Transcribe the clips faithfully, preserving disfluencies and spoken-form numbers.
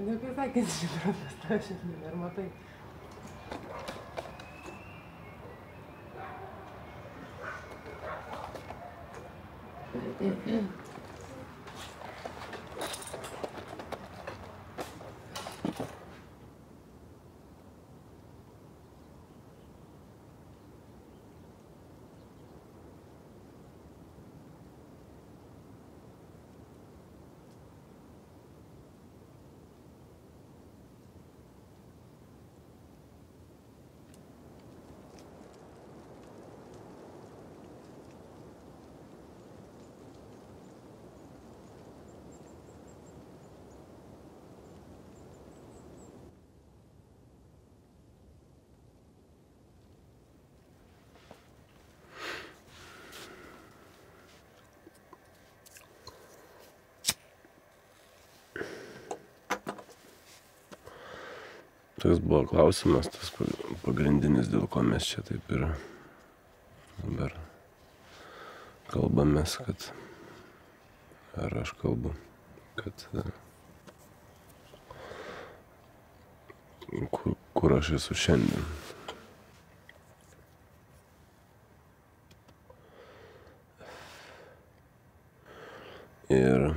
nepasakęs šitą pas tą šiandien, ar matai? Toks buvo klausimas, tas pagrindinis, dėl ko mes čia taip ir dabar kalbamės, kad ar aš kalbu, kad kur, kur aš esu šiandien. Ir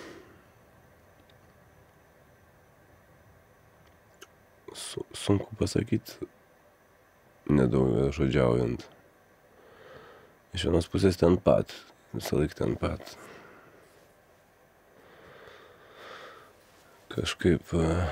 sunku pasakyti, nedaug žodžiaujant. Iš vienos pusės ten pat, visą laiką ten pat. Kažkaip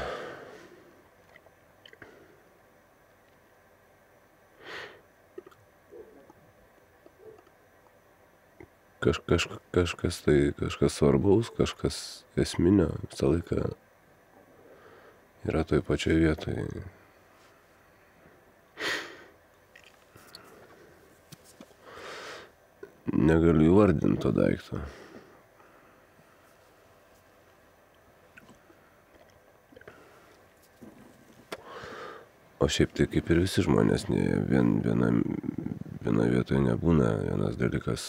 kaž, kaž, kažkas tai, kažkas svarbaus, kažkas esminio visą laiką yra toj pačioj vietoj. Negaliu įvardinti to daikto. O šiaip tai kaip ir visi žmonės, ne, vien, viena, viena vietoje nebūna. Vienas dalykas,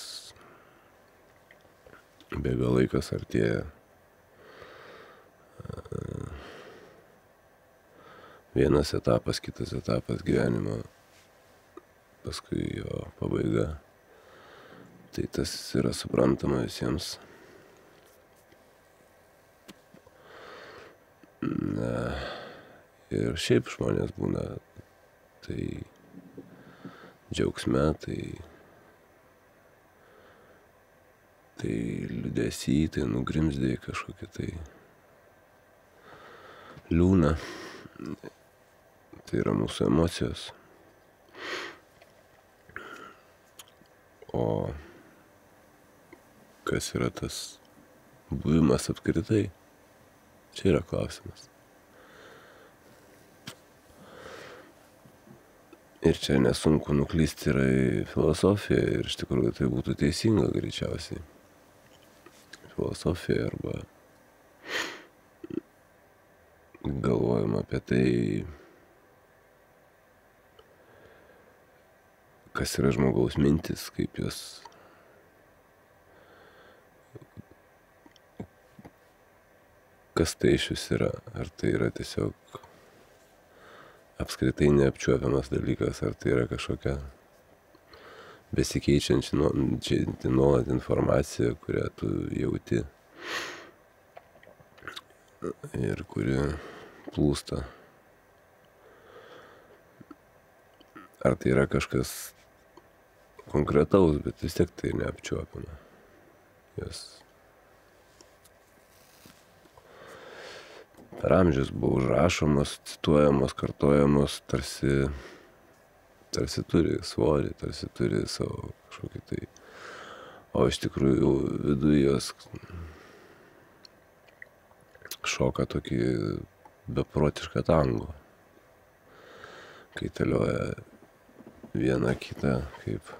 bėga laikas, artėja. Vienas etapas, kitas etapas gyvenimo, paskui jo pabaiga. Tai tas yra suprantama visiems. Na, ir šiaip žmonės būna tai džiaugsme, tai, tai liūdesy, tai nugrimzdė kažkokia tai liūna. Tai yra mūsų emocijos. O kas yra tas buvimas apskritai? Čia yra klausimas. Ir čia nesunku nuklysti yra į filosofiją, ir iš tikrųjų tai būtų teisinga greičiausiai. Filosofija arba galvojama apie tai, kas yra žmogaus mintis, kaip jos kas tai iš vis yra. Ar tai yra tiesiog apskritai neapčiuopiamas dalykas, ar tai yra kažkokia besikeičianti nuolat informacija, kurią tu jauti ir kuri plūsta. Ar tai yra kažkas konkretaus, bet vis tiek tai neapčiuopiama. Jos per amžius buvo užrašomos, cituojamos, kartojamos, tarsi, tarsi turi svorį, tarsi turi savo kažkokį tai. O iš tikrųjų viduje jos šoka tokį beprotišką tango, kai talioja viena kitą kaip,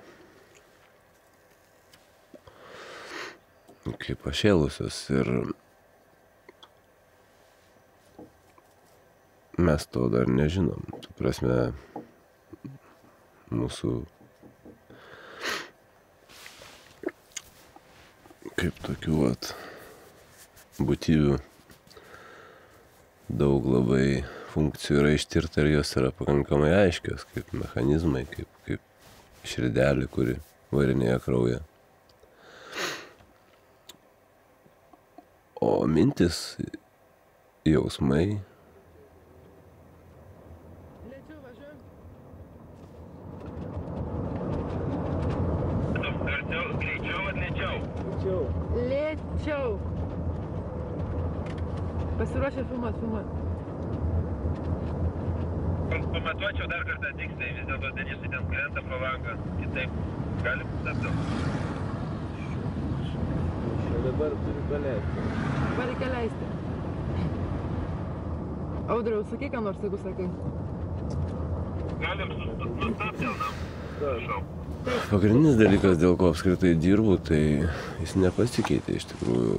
kaip pašėlusios. Ir mes to dar nežinom. Tu prasme, mūsų kaip tokių vat būtybių daug labai funkcijų yra ištirta ir jos yra pakankamai aiškios, kaip mechanizmai, kaip, kaip širdelė, kuri varinėja kraują. O mintis, jausmai. Lėčiau važiuojam. Greičiau ar lėčiau? Lėčiau. Lėčiau. Pasiruošę filmuot, filmuot. Pamatuočiau dar kartą tiksliai, vis dėlto Denisui ten krenta pro langą. Kitaip gali stabdom. Dabar turiu paleisti. Dabar reikia leisti. Audriau, sakai, ką nors, jeigu sakai. Galim sustabdyti, na? Prašau. Pagrindinis dalykas, dėl ko apskritai dirbu, tai jis nepasikeitė iš tikrųjų.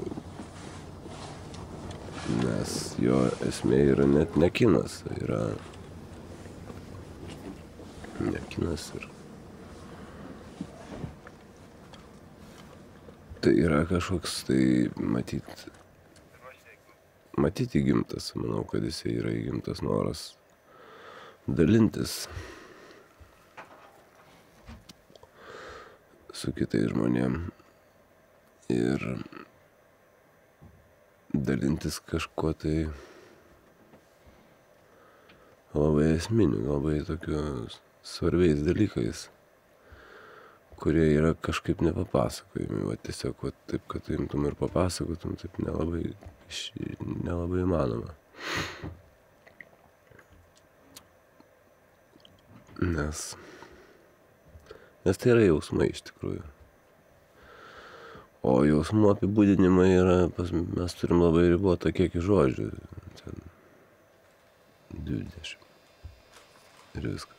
Nes jo esmė yra net ne kinas, yra ne kinas ir tai yra kažkoks, tai matyt, matyt įgimtas, manau, kad jisai yra įgimtas noras dalintis su kitais žmonėm ir dalintis kažkuo tai labai esminiu, labai tokiu svarbiais dalykais, kurie yra kažkaip nepapasakojami, va tiesiog va, taip, kad tu imtum ir papasakotum, taip nelabai, nelabai įmanoma. Nes, nes tai yra jausmai iš tikrųjų. O jausmų apibūdinimai yra, pas, mes turim labai ribotą kiekį žodžių, ten dvidešimt ir viskas.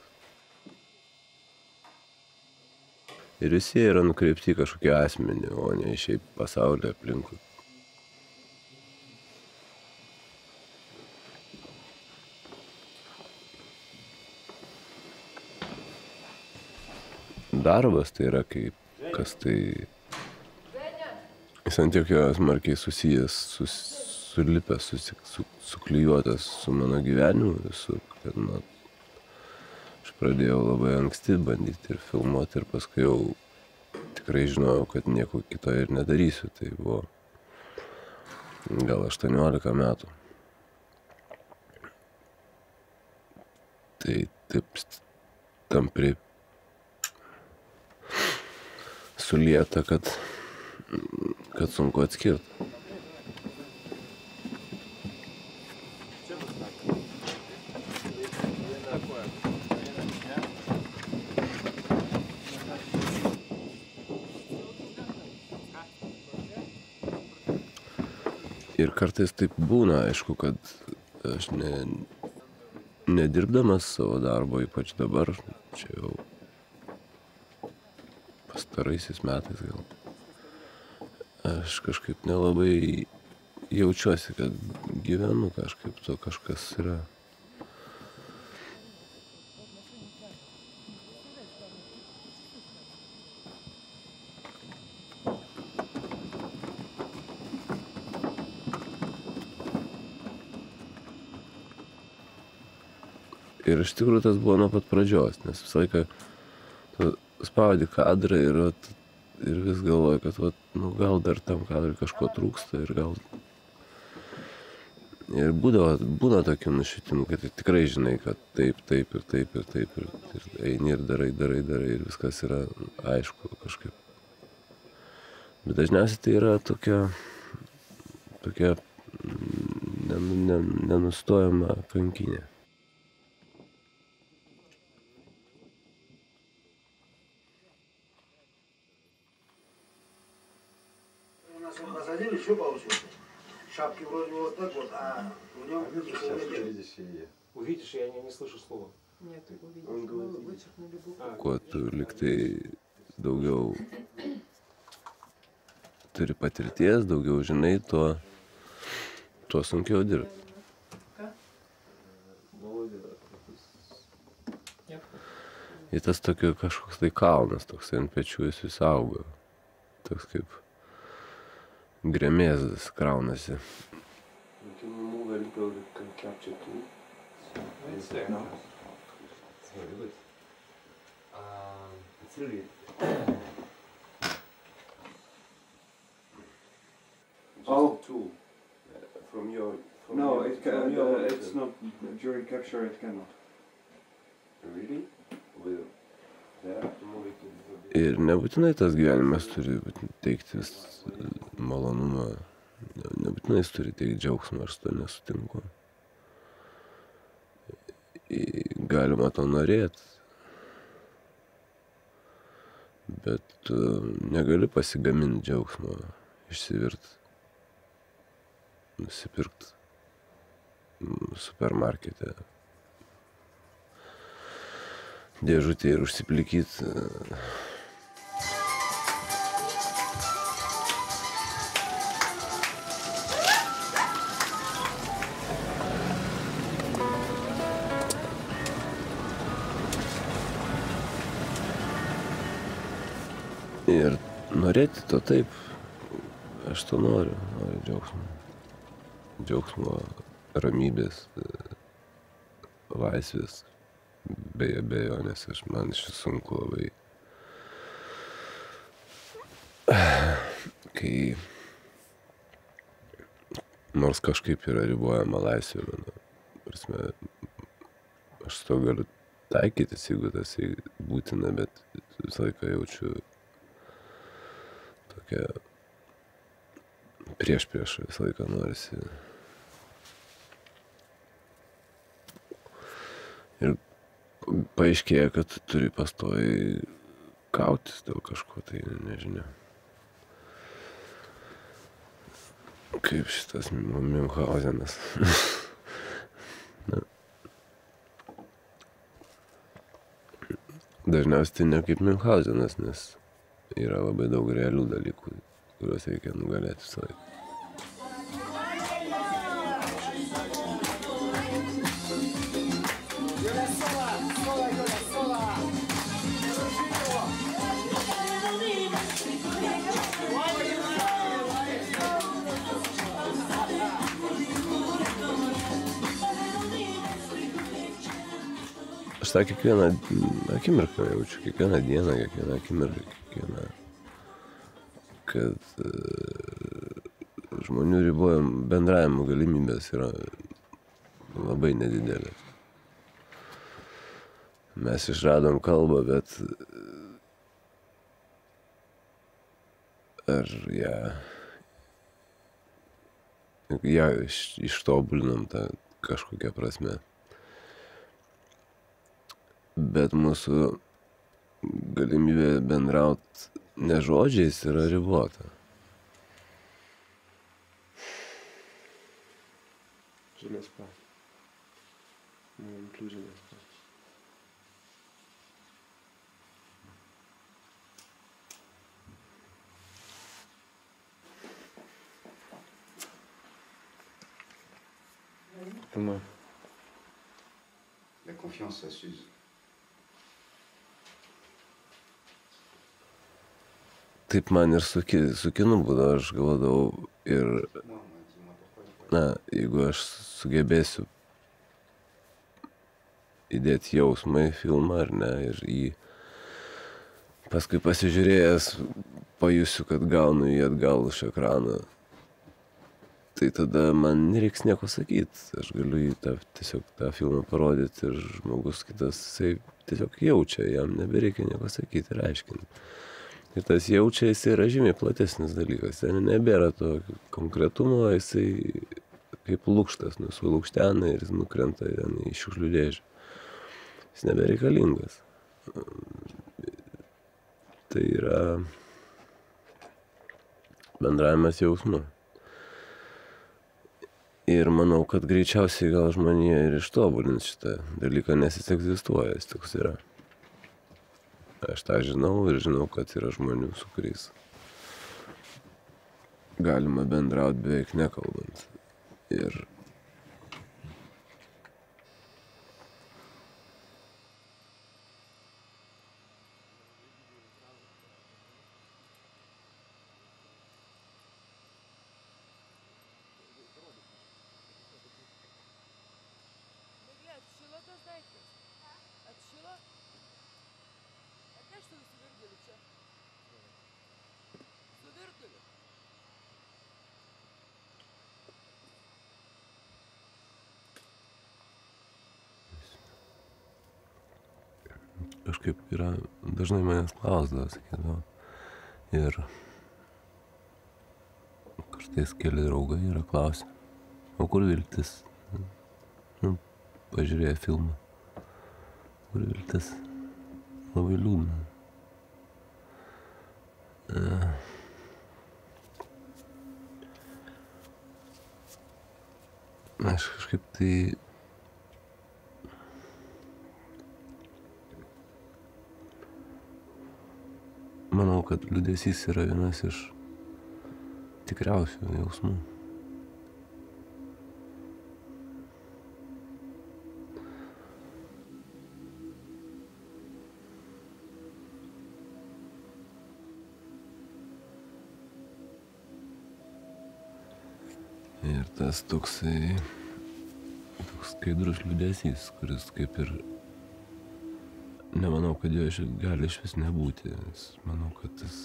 Ir visi yra nukreipti kažkokie asmenį, o ne šiaip pasaulį aplinkui. Darbas tai yra kaip, kas tai... Jis ant tiek jo smarkiai susijęs, sus, sulipęs, susi, su, suklijuotas su mano gyvenimu visur, kad nu, aš pradėjau labai anksti bandyti ir filmuoti ir paskui jau tikrai žinojau, kad nieko kito ir nedarysiu. Tai buvo gal aštuoniolika metų. Tai taip tampriai sulieta, kad kad sunku atskirti. Ir kartais taip būna, aišku, kad aš ne, nedirbdamas savo darbo, ypač dabar, čia jau pastaraisiais metais gal, aš kažkaip nelabai jaučiuosi, kad gyvenu kažkaip, to kažkas yra. Ir iš tikrųjų tas buvo nuo pat pradžios, nes visą laiką tu spaudi kadrą ir, ir vis galvoji, kad vat, nu, gal dar tam kadrui kažko trūksta ir gal... Ir būdavo, būna tokių nušvitimų, kad tikrai žinai, kad taip, taip ir taip ir taip ir, ir eini ir darai, darai, darai ir viskas yra aišku kažkaip. Bet dažniausiai tai yra tokia, tokia nenustojama kankinė. Посадили, что получилось? Шапки вроде вот так вот, а у него никого нет. Увидишь, я не, не слышу слова. Нет, ты увидишь, мы вычеркнули букву. Kuo tu liktai daugiau turi patirties, daugiau žinai, tuo, tuo sunkiau dirbti. Ir tas tokio kažkoks tai kalnas, toks ant pečių jis vis auga. Toks kaip gremėzdas kraunasi. Ты не мог говорить, capture too. It's there. No. It's very good. Um, it's really Just Oh. a tool uh, from your. From No, your, it from can, your uh, it's method. not, during capture it cannot. Really? Will. Ir nebūtinai tas gyvenimas turi teiktis malonumą, nebūtinai jis turi teikti džiaugsmą, aš to nesutinku. Galima to norėti, bet tu negali pasigaminti džiaugsmą, išsivirt, nusipirkt supermarkete dėžutį ir užsiplikyt. Ir norėti to taip, aš to noriu, noriu džiaugsmo. Džiaugsmo, ramybės, laisvės. Be abejonės, aš man šis sunku labai. Kai nors kažkaip yra ribojama laisvė, mano prasme, aš su to galiu taikytis, jeigu tas būtina, bet visą laiką jaučiu tokią prieš priešą, visą laiką norisi. Ir paaiškėja, kad tu turi pastoviai kautis dėl kažko, tai nežinia. Kaip šitas Miunchausenas. Dažniausiai tai ne kaip Miunchausenas, nes yra labai daug realių dalykų, kuriuos reikia nugalėti visą laiką. Aš tą kiekvieną akimirką jaučiu, kiekvieną dieną, kiekvieną akimirką, kiekvieną, kad uh, žmonių ribojam bendravimo galimybės yra labai nedidelės. Mes išradom kalbą, bet ar ją, ją iš, ištobulinom tą kažkokią prasme. Bet mūsų galimybė bendraut ne žodžiais yra ribota. Je laisse pas. Non plus, je laisse pas. Comment? La confiance, ça s'use. Taip man ir su, ki, su kinu būdavo, aš galvodavau ir, na, jeigu aš sugebėsiu įdėti jausmą į filmą ar ne, ir jį paskui pasižiūrėjęs pajusiu, kad gaunu jį atgal iš ekrano, tai tada man nereiks nieko sakyti, aš galiu jį tą, tiesiog tą filmą parodyti ir žmogus kitas, jisai tiesiog jaučia, jam nebereikia nieko sakyti ir aiškinti. Ir tas jaučia, jisai yra žymiai platesnis dalykas. Ten nebėra to konkretumo, jisai kaip lukštas nusulukštena ir jis nukrenta į šiukšlių dėžę. Jis nebereikalingas. Tai yra bendravimas jausmu. Ir manau, kad greičiausiai gal žmonija ir ištobulins šitą dalyką, nes jis egzistuoja, jis toks yra. Aš tą žinau ir žinau, kad yra žmonių, su kuriais galima bendrauti beveik nekalbant. Ir kažkaip yra, dažnai manęs klausdavo, sakydavo. Ir kartais keli draugai yra klausę, o kur viltis? Nu, pažiūrėję filmą. Kur viltis? Labai liūdna. Aš kažkaip tai manau, kad liūdesys yra vienas iš tikriausių jausmų. Ir tas toksai, toks skaidrus liūdesys, kuris kaip ir, nemanau, kad jo gali iš vis nebūti. Manau, kad tas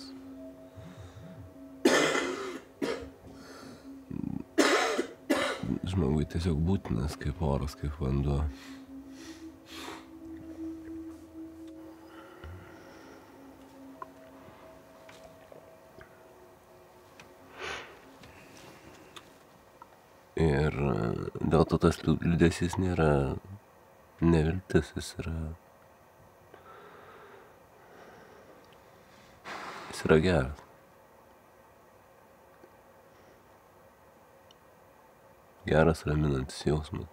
žmogui tiesiog būtinas kaip oras, kaip vanduo. Ir dėl to tas liūdesys nėra neviltis, jis yra, jis yra geras. Geras raminantis jausmas.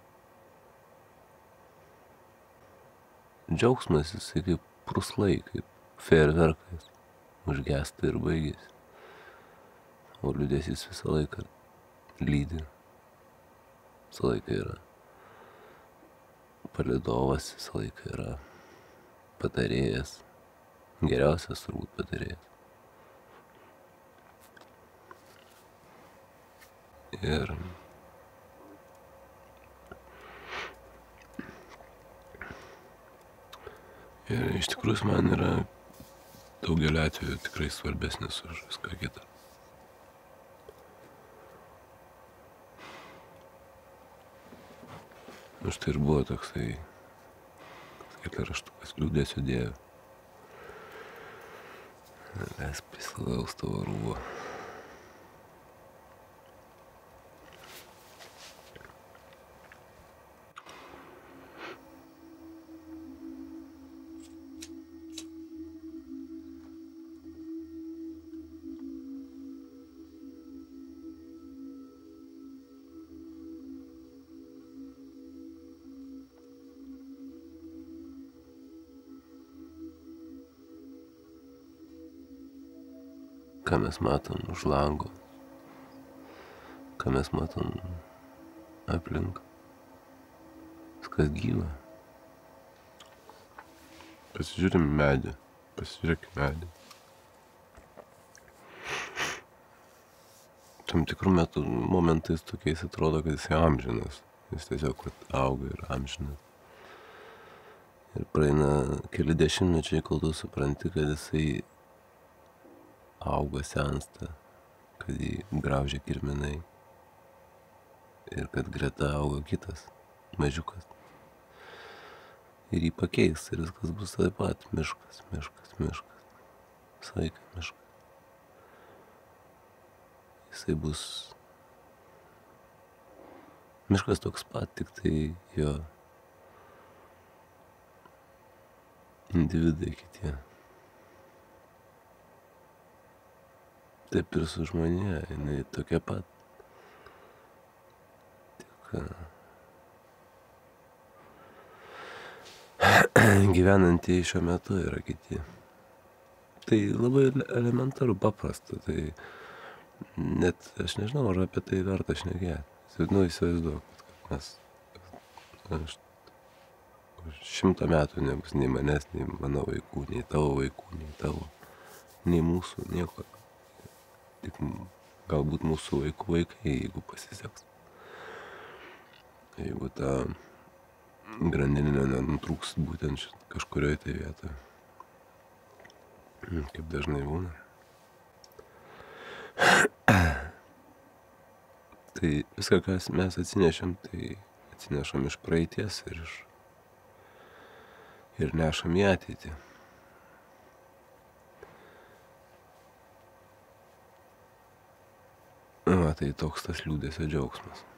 Džiaugsmas jisai kaip pruslai, kaip fejerverkas, užgesta ir baigėsi. O liūdesys visą laiką lydi. Visą laiką yra palydovas, visą laiką yra patarėjas, geriausias turbūt patarėjas. Ir ir iš tikrųjų man yra daugelį atvejų tikrai svarbesnis už viską kitą. Už tai ir buvo toksai eilėraštukas liūdesio dieve. Leisk prisilaus tavo rūbo. Ką mes matom už lango, ką mes matom aplink, viskas gyva. Pasižiūrim medį, pasižiūrėk medį. Tam tikrų metų momentais tokiais atrodo, kad jis amžinas, jis tiesiog auga ir amžinas. Ir praeina keli dešimtmečiai, kol tu supranti, kad jisai auga, sensta, kad jį graužia kirminai ir kad greta auga kitas, mažiukas. Ir jį pakeis ir viskas bus taip pat, miškas, miškas, miškas, visą laiką miškas. Jisai bus miškas toks pat, tik tai jo individai kitie. Taip ir su žmonija, jinai tokia pat. Tik gyvenantieji šiuo metu yra kiti. Tai labai elementaru, paprasta. Tai net aš nežinau, ar apie tai verta šnekėti. Nu, įsivaizduok, kad mes aš, šimtą metų nebus nei manęs, nei mano vaikų, nei tavo vaikų, nei tavo, nei mūsų, nieko. Tik galbūt mūsų vaikų vaikai, jeigu pasiseks. Jeigu ta grandinė nenutrūks būtent kažkurioje tai vietoje. Kaip dažnai būna. Tai viską, ką mes atsinešėm, tai atsinešam iš praeities ir iš, ir nešam į ateitį. Va, tai toks tas liūdesio džiaugsmas.